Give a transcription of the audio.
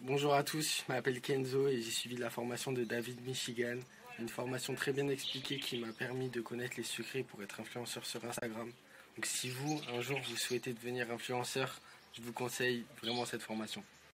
Bonjour à tous, je m'appelle Kenzo et j'ai suivi la formation de David Michigan. Une formation très bien expliquée qui m'a permis de connaître les secrets pour être influenceur sur Instagram. Donc si vous, un jour, vous souhaitez devenir influenceur, je vous conseille vraiment cette formation.